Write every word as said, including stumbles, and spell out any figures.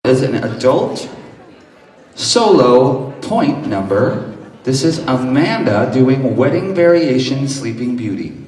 Is an adult solo point number. This is Amanda doing Wedding Variation Sleeping Beauty.